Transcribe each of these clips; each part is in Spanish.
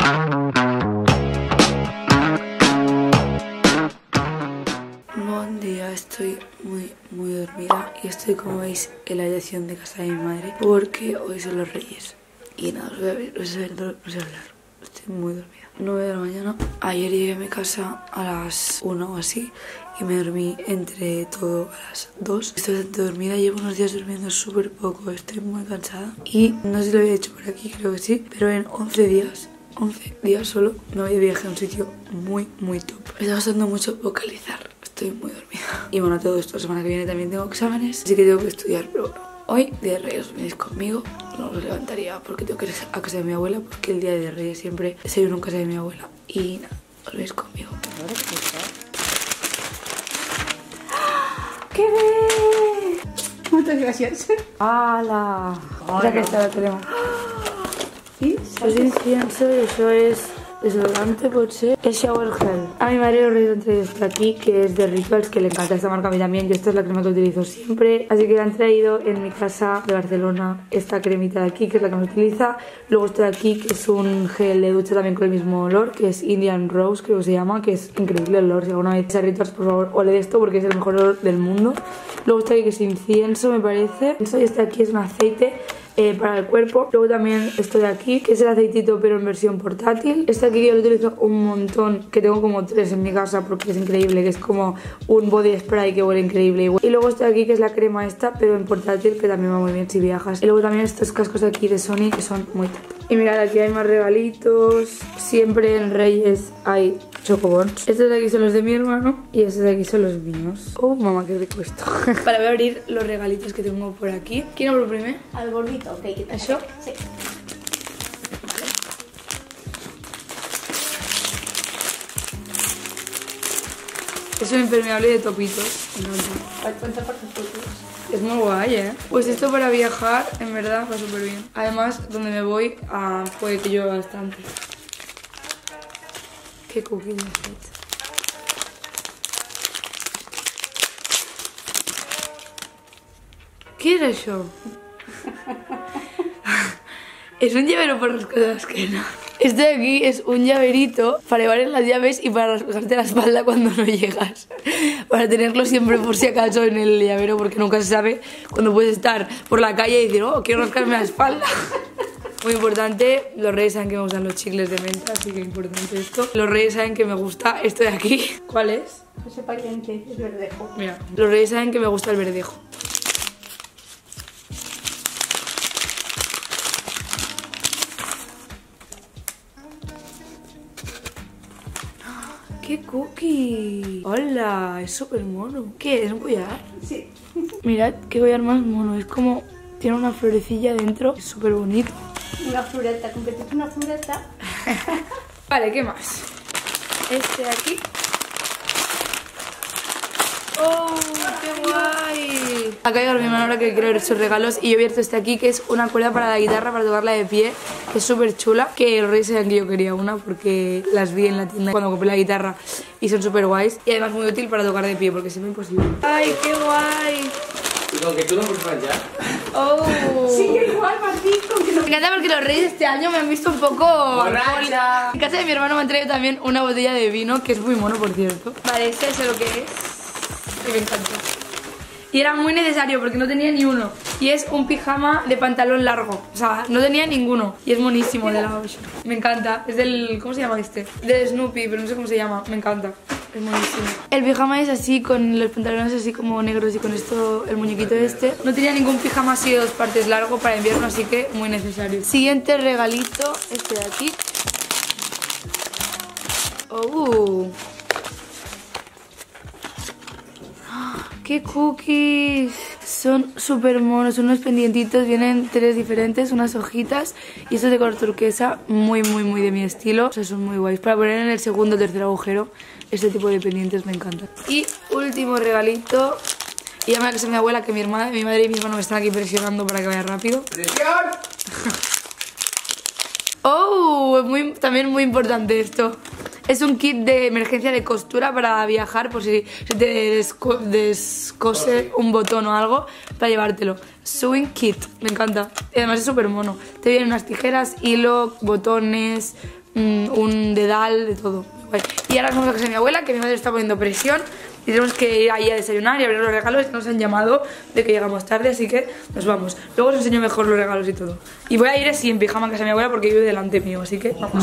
Buen día, estoy muy dormida y estoy, como veis, en la habitación de casa de mi madre porque hoy son los Reyes. Y nada, os voy a ver, no sé hablar, estoy muy dormida. 9 de la mañana. Ayer llegué a mi casa a las 1 o así y me dormí entre todo a las 2. Estoy bastante dormida, llevo unos días durmiendo súper poco, estoy muy cansada. Y no sé si lo había hecho por aquí, creo que sí, pero en 11 días solo me voy de viaje a un sitio muy top. Me está costando mucho vocalizar, estoy muy dormida. Y bueno, todo esto, la semana que viene también tengo exámenes, así que tengo que estudiar, pero bueno. Hoy, Día de Reyes, venís conmigo. No os levantaría porque tengo que ir a casa de mi abuela, porque el Día de Reyes siempre desayuno en casa de mi abuela. Y nada, os venís conmigo. ¡Qué bien! Muchas gracias. ¡Hala! Mira que está la crema. ¿Sí? Pues incienso y eso es desodorante, puede ser. Es shower gel. A mi marido le han traído esta aquí, que es de Rituals, que le encanta esta marca a mí también. Yo esta es la crema que utilizo siempre. Así que le han traído en mi casa de Barcelona esta cremita de aquí, que es la que me utiliza. Luego esto de aquí, que es un gel de ducha también con el mismo olor, que es Indian Rose, creo que se llama, que es increíble el olor. Si alguna vez a Rituals, por favor, ole de esto porque es el mejor olor del mundo. Luego está aquí, que es incienso, me parece. Y este de aquí es un aceite para el cuerpo. Luego también esto de aquí, que es el aceitito pero en versión portátil. Este aquí yo lo utilizo un montón, que tengo como 3 en mi casa porque es increíble, que es como un body spray que huele increíble. Y luego este de aquí, que es la crema esta, pero en portátil, que también va muy bien si viajas. Y luego también estos cascos de aquí de Sony, que son muy top. Y mirad, aquí hay más regalitos. Siempre en Reyes hay chocobons. Estos de aquí son los de mi hermano y estos de aquí son los míos. Oh, mamá, qué rico esto. Para, voy a abrir los regalitos que tengo por aquí. ¿Quién abre primero? Al gordito, ok. ¿Eso? Sí. Es un impermeable de topitos. ¿Cuánto por tus fotos? Es muy guay, ¿eh? Pues esto para viajar, en verdad, va súper bien. Además, donde me voy, puede que llueva bastante. Qué cookie de aceite. ¿Qué era eso? Es un llavero para las cosas que no. Este de aquí es un llaverito para llevar en las llaves y para rasgarte la espalda cuando no llegas. Para tenerlo siempre por si acaso en el llavero, porque nunca se sabe cuando puedes estar por la calle y decir, oh, quiero rascarme la espalda. Muy importante, los Reyes saben que me gustan los chicles de menta, así que importante esto. Los Reyes saben que me gusta esto de aquí. ¿Cuál es? Ese pariente es verdejo. Mira, los Reyes saben que me gusta el verdejo. ¡Qué cookie! ¡Hola! Es súper mono. ¿Qué? ¿Es un collar? Sí. Mirad qué collar más mono. Es como... tiene una florecilla dentro. Es súper bonito. Una floreta, completamente una floreta. Vale, ¿qué más? Este de aquí. ¡Oh, qué guay! Acá llega mi hermano ahora que quiero ver sus regalos. Y yo he abierto este aquí, que es una cuerda para la guitarra, para tocarla de pie, que es súper chula. Que los Reyes saben que yo quería una porque las vi en la tienda cuando compré la guitarra y son súper guays. Y además muy útil para tocar de pie porque si no es imposible. ¡Ay, qué guay! Y con que tú lo pruebas ya. ¡Oh! Sí, igual, Martín. Me encanta porque los Reyes este año me han visto un poco... ¡Borracha! En casa de mi hermano me han traído también una botella de vino, que es muy mono, por cierto. Vale, este es lo que es. Y me encanta. Y era muy necesario porque no tenía ni uno. Y es un pijama de pantalón largo. O sea, no tenía ninguno. Y es monísimo de la Ocean. Me encanta. Es del... ¿cómo se llama este? De Snoopy, pero no sé cómo se llama. Me encanta. Es monísimo. El pijama es así, con los pantalones así como negros y con esto, el muñequito este. No tenía ningún pijama así de 2 partes largo para invierno, así que muy necesario. Siguiente regalito, este de aquí. ¡Oh! ¡Qué cookies! Son súper monos, son unos pendientitos, vienen 3 diferentes, unas hojitas y estos de color turquesa, muy de mi estilo. O sea, son muy guays. Para poner en el segundo o tercer agujero, este tipo de pendientes me encantan. Y último regalito, y ya me la que es mi abuela, que mi madre y mi hermano me están aquí presionando para que vaya rápido. ¡Presión! ¡Oh! También muy importante esto. Es un kit de emergencia de costura para viajar por si se te descose un botón o algo para llevártelo. Sewing kit, me encanta. Y además es súper mono. Te vienen unas tijeras, hilo, botones, un dedal, de todo. Vale. Y ahora nos vamos a casa de mi abuela, que mi madre está poniendo presión. Y tenemos que ir ahí a desayunar y abrir los regalos. Nos han llamado de que llegamos tarde, así que nos vamos. Luego os enseño mejor los regalos y todo. Y voy a ir así en pijama a casa de mi abuela porque vive delante mío, así que vamos.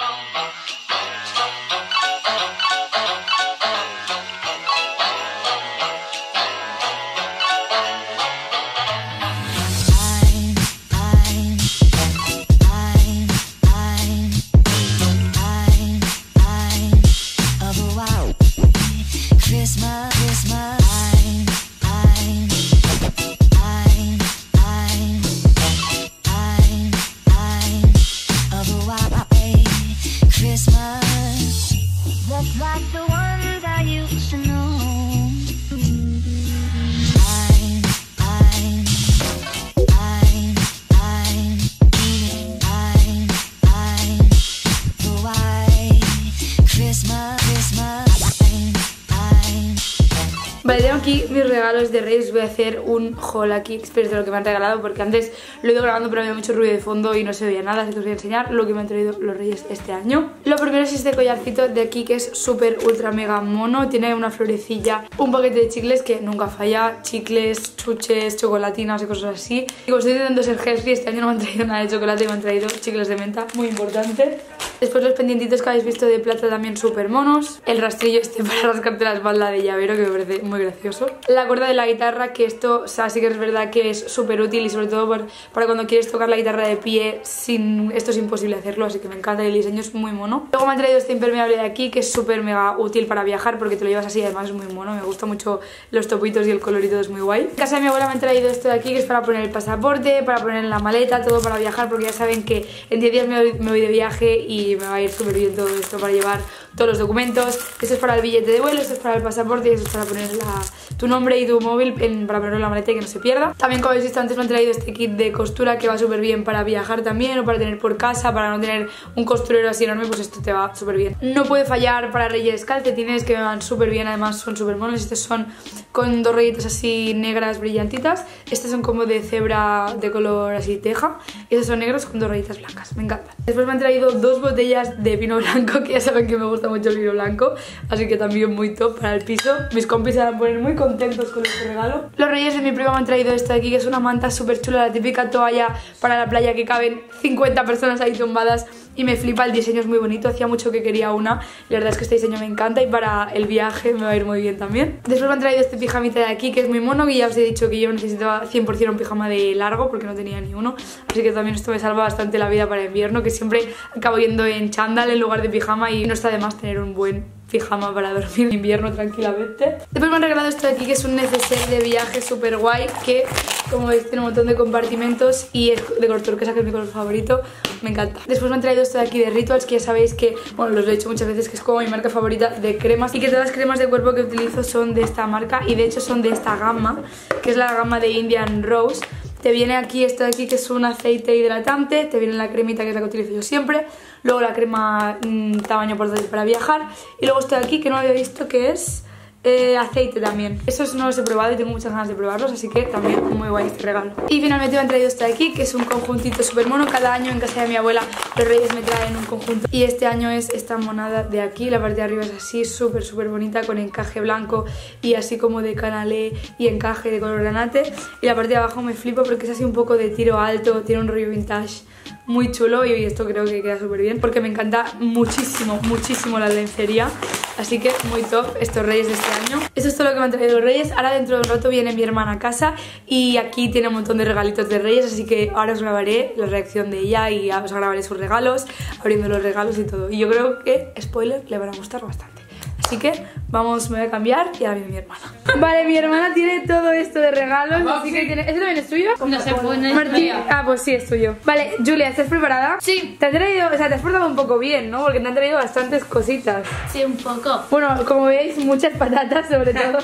Vale, tengo aquí mis regalos de Reyes. Voy a hacer un haul aquí express de lo que me han regalado, porque antes lo he ido grabando pero había mucho ruido de fondo y no se veía nada, así que os voy a enseñar lo que me han traído los Reyes este año. Lo primero es este collarcito de aquí, que es súper ultra mega mono. Tiene una florecilla, un paquete de chicles que nunca falla, chicles, chuches, chocolatinas y cosas así. Y como estoy intentando ser healthy, este año no me han traído nada de chocolate y me han traído chicles de menta, muy importante. Después los pendientitos que habéis visto de plata también súper monos. El rastrillo este para rascarte la espalda de llavero, que me parece muy gracioso. La cuerda de la guitarra, que esto, o sea, sí que es verdad que es súper útil, y sobre todo para cuando quieres tocar la guitarra de pie, esto es imposible hacerlo, así que me encanta y el diseño es muy mono. Luego me han traído este impermeable de aquí, que es súper mega útil para viajar porque te lo llevas así y además es muy mono. Me gusta mucho los topitos y el colorito, es muy guay. En casa de mi abuela me han traído esto de aquí, que es para poner el pasaporte, para poner en la maleta, todo para viajar, porque ya saben que en 10 días me voy de viaje y me va a ir súper bien todo esto para llevar todos los documentos. Esto es para el billete de vuelo, esto es para el pasaporte y esto es para poner tu nombre y tu móvil para ponerlo en la maleta y que no se pierda. También, como habéis visto antes, me han traído este kit de costura que va súper bien para viajar también, o para tener por casa, para no tener un costurero así enorme, pues esto te va súper bien. No puede fallar para Reyes calcetines, que me van súper bien, además son súper monos. Estos son con dos rayitas así negras brillantitas. Estos son como de cebra de color así teja, y estos son negros con dos rayitas blancas, me encantan. Después me han traído dos botellas de vino blanco, que ya saben que me gusta mucho el vino blanco, así que también muy top para el piso. Mis compis se van a poner muy contentos con este regalo. Los Reyes de mi prima me han traído esto de aquí, que es una manta súper chula, la típica toalla para la playa que caben 50 personas ahí tumbadas, y me flipa, el diseño es muy bonito, hacía mucho que quería una, y la verdad es que este diseño me encanta y para el viaje me va a ir muy bien también. Después me han traído este pijamita de aquí, que es muy mono, que ya os he dicho que yo necesitaba 100% un pijama de largo porque no tenía ni uno, así que también esto me salva bastante la vida para invierno, que siempre acabo yendo en chándal en lugar de pijama, y no está de más tener un buen pijama para dormir en invierno tranquilamente. Después me han regalado esto de aquí, que es un neceser de viaje súper guay, que como veis tiene un montón de compartimentos y es de color turquesa, que es mi color favorito, me encanta. Después me han traído esto de aquí de Rituals, que ya sabéis que, bueno, los he dicho muchas veces, que es como mi marca favorita de cremas, y que todas las cremas de cuerpo que utilizo son de esta marca, y de hecho son de esta gama, que es la gama de Indian Rose. Te viene aquí esto de aquí, que es un aceite hidratante, te viene la cremita, que es la que utilizo yo siempre, luego la crema tamaño portátil para viajar, y luego esto de aquí, que no había visto, que es aceite también. Esos no los he probado y tengo muchas ganas de probarlos, así que también muy guay este regalo. Y finalmente me han traído esto de aquí, que es un conjuntito súper mono. Cada año en casa de mi abuela los Reyes me traen un conjunto, y este año es esta monada de aquí. La parte de arriba es así, súper bonita, con encaje blanco y así como de canalé y encaje de color granate, y la parte de abajo me flipa porque es así un poco de tiro alto, tiene un rollo vintage muy chulo, y esto creo que queda súper bien porque me encanta muchísimo la lencería, así que muy top estos Reyes de este año. Esto es todo lo que me han traído los Reyes. Ahora dentro de un rato viene mi hermana a casa y aquí tiene un montón de regalitos de Reyes, así que ahora os grabaré la reacción de ella y os grabaré sus regalos, abriendo los regalos y todo, y yo creo que, spoiler, le van a gustar bastante. Así que vamos, me voy a cambiar y ahora viene mi hermana. Vale, mi hermana tiene todo esto de regalos, así que tiene... ¿Este también es tuyo? No se pone. Martín, pues sí, es tuyo. Vale, Julia, ¿estás preparada? Sí. Te han traído, o sea, te has portado un poco bien, ¿no? Porque te han traído bastantes cositas. Sí, un poco. Bueno, como veis, muchas patatas sobre todo.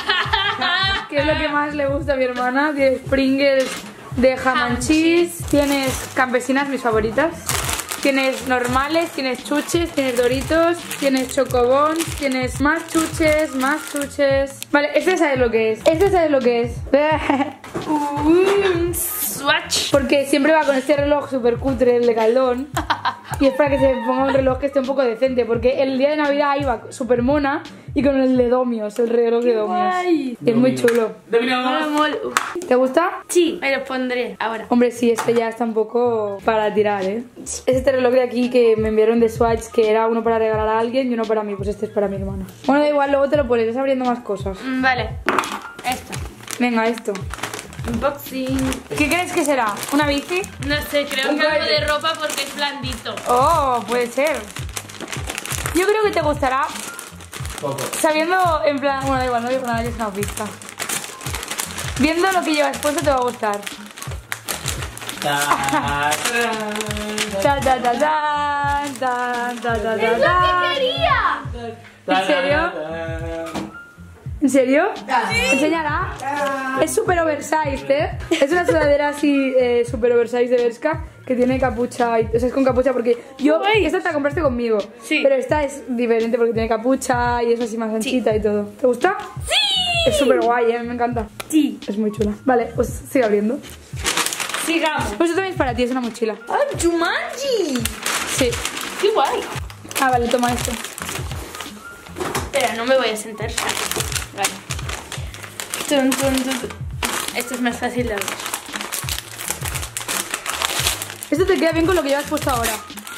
Que es lo que más le gusta a mi hermana. Tienes Pringles de ham and cheese. Tienes campesinas, mis favoritas. Tienes normales, tienes chuches, tienes doritos, tienes chocobons, tienes más chuches, Vale, este sabes lo que es. Este sabes lo que es. Swatch. Porque siempre va con este reloj súper cutre, el de Caldón. Y es para que se ponga un reloj que esté un poco decente, porque el día de Navidad iba súper mona y con el de Domios, el reloj de Domios. Guay. Es muy chulo. Dominos. ¿Te gusta? Sí, me lo pondré ahora. Hombre, sí, este ya está un poco para tirar, ¿eh? Es este reloj de aquí que me enviaron de Swatch, que era uno para regalar a alguien y uno para mí, pues este es para mi hermana. Bueno, da igual, luego te lo pones, vas abriendo más cosas. Vale. Esto. Venga, esto. Unboxing. ¿Qué crees que será? ¿Una bici? No sé, creo que algo de ropa porque es blandito. Oh, puede ser. Yo creo que te gustará, Poco. sabiendo, en plan, bueno, da igual, no digo nada, ya es una pista. Viendo lo que llevas puesto te va a gustar. Ta ta ta tan, tan ta ta ta ta. ¡Quería! ¿En serio? ¿En serio? Enseñará. Es super oversized, ¿eh? Es una sudadera así super oversized de Bershka que tiene capucha, o sea, es con capucha porque yo, esta te la compraste conmigo, Sí. pero esta es diferente porque tiene capucha y es así más anchita y todo. ¿Te gusta? ¡Sí! Es súper guay, me encanta. Sí. Es muy chula. Vale, pues sigue abriendo. Sigamos. Pues esto también es para ti, es una mochila. ¡Ah, Jumanji! Sí. ¡Qué guay! Ah, vale, toma esto. Espera, no me voy a sentar. Vale. Tun, tun, tun, tun. Esto es más fácil de abrir. Esto te queda bien con lo que llevas puesto ahora.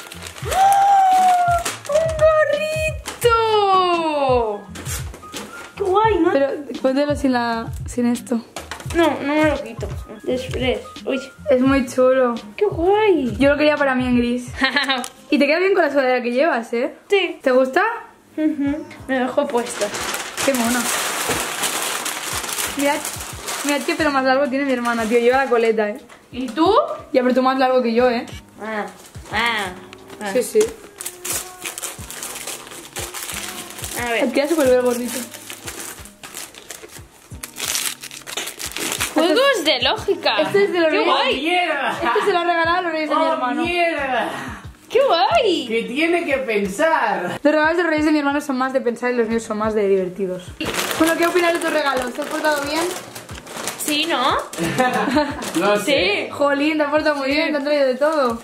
¡Un gorrito! ¡Qué guay, ¿no? Pero póntelo sin esto. No, no me lo quito. Después. Uy, Es muy chulo. qué guay. Yo lo quería para mí en gris. Y te queda bien con la sudadera que llevas, ¿eh? Sí. ¿Te gusta? Me dejó puesto. Qué mono. Mirad, mirad qué pelo más largo tiene mi hermana, tío. Lleva la coleta, ¿eh? ¿Y tú? Ya, pero tú más largo que yo, ¿eh? Sí, sí. A Te ver. queda súper bien gordito. Juegos de lógica. Este es de los ¡Qué Reyes. guay! ¡Mierda! Este se lo ha regalado a los reyes de mi ¡Oh, hermano. mierda! ¡Qué guay! Que tiene que pensar. Los regalos de los reyes de mi hermano son más de pensar y los míos son más de divertidos. Bueno, ¿qué opinas de tus regalos? ¿Te has portado bien? Sí, ¿no? No sé. Sí. Jolín, te has portado muy bien, te han traído de todo.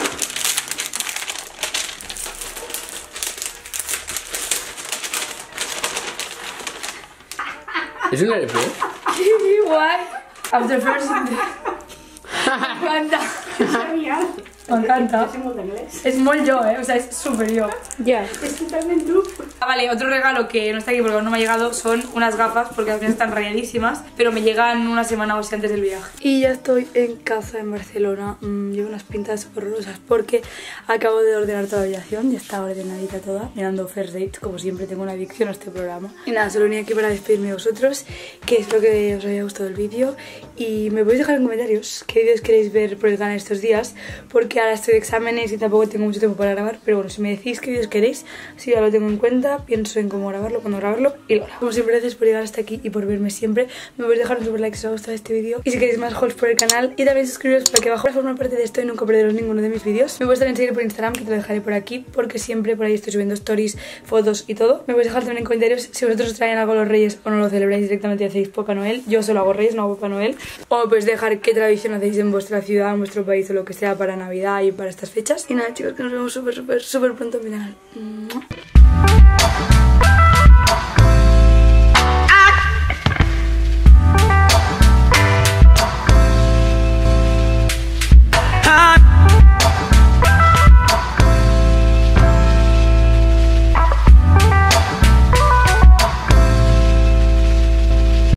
¿Es un LP? ¡Qué guay! After first. Me encanta. Me encanta. Es muy yo, o sea, es súper yo. Ya. Ah, vale, otro regalo que no está aquí porque aún no me ha llegado son unas gafas porque las mías están rayadísimas, pero me llegan una semana o así antes del viaje. Y ya estoy en casa en Barcelona. Llevo unas pintas súper rosas porque acabo de ordenar toda la habitación, ya está ordenadita toda, mirando First Date, como siempre tengo una adicción a este programa. Y nada, solo venía aquí para despedirme de vosotros, que espero que os haya gustado el vídeo y me podéis dejar en comentarios qué vídeos queréis ver por el canal estos días, porque ahora estoy de exámenes y tampoco tengo mucho tiempo para grabar, pero bueno, si me decís qué vídeos queréis, si ya lo tengo en cuenta, pienso en cómo grabarlo, cuándo grabarlo y lo grabo. Como siempre, gracias por llegar hasta aquí y por verme siempre. Me podéis dejar un super like si os ha gustado este vídeo y si queréis más hauls por el canal, y también suscribiros para que abajo para formar parte de esto y nunca perderos ninguno de mis vídeos. Me podéis también seguir por Instagram, que te lo dejaré por aquí, porque siempre por ahí estoy subiendo stories, fotos y todo. Me podéis dejar también en comentarios si vosotros os traen algo los Reyes o no lo celebráis directamente y hacéis Papá Noel. Yo solo hago Reyes, no hago Papá Noel. O me podéis dejar qué tradición hacéis en vuestra ciudad, en vuestro país o lo que sea para Navidad y para estas fechas. Y nada, chicos, que nos vemos súper pronto en mi canal.